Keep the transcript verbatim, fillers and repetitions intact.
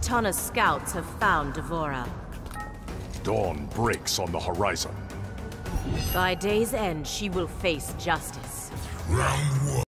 Kitana's scouts have found Devora. Dawn breaks on the horizon. By day's end, she will face justice. Round one.